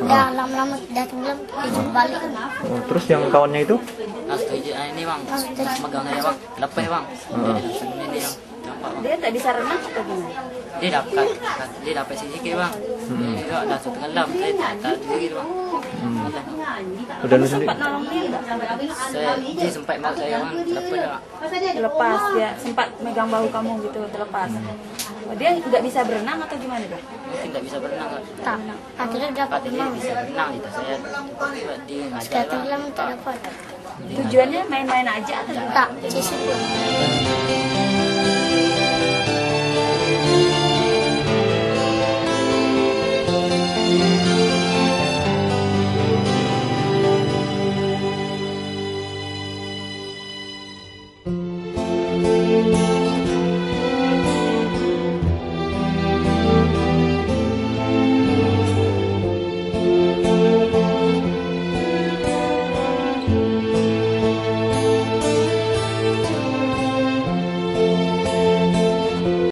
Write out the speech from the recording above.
Udah lama-lama udah tenggelam, dia balik. Oh, terus yang kawannya itu? Ini bang, megang saya bang, lepas bang. Ini yang nampak bang. Dia tak bisa renang atau gimana? Dia dapat sedikit bang. Dia ada satu tenggelam, saya tak sedikit bang. Udah lu sendiri? Sempat nolong dia nggak? Dia sempat mau saya bang, lepas bang. Terlepas, dia sempat megang bahu kamu gitu, terlepas. Oh, dia nggak bisa berenang atau gimana dia? Mungkin tidak bisa berenang kan? Tak, akhirnya dapat Dia mau. bisa berenang itu saya. Dia ngajar Sekarang bang. tenggelam tak dapat. Tujuannya main-main aja atau gimana? Tak, sisi pun.